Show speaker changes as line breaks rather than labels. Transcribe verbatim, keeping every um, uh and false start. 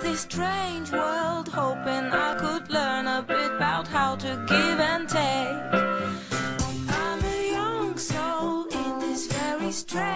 this strange world, hoping I could learn a bit about how to give and take. I'm a young soul in this very strange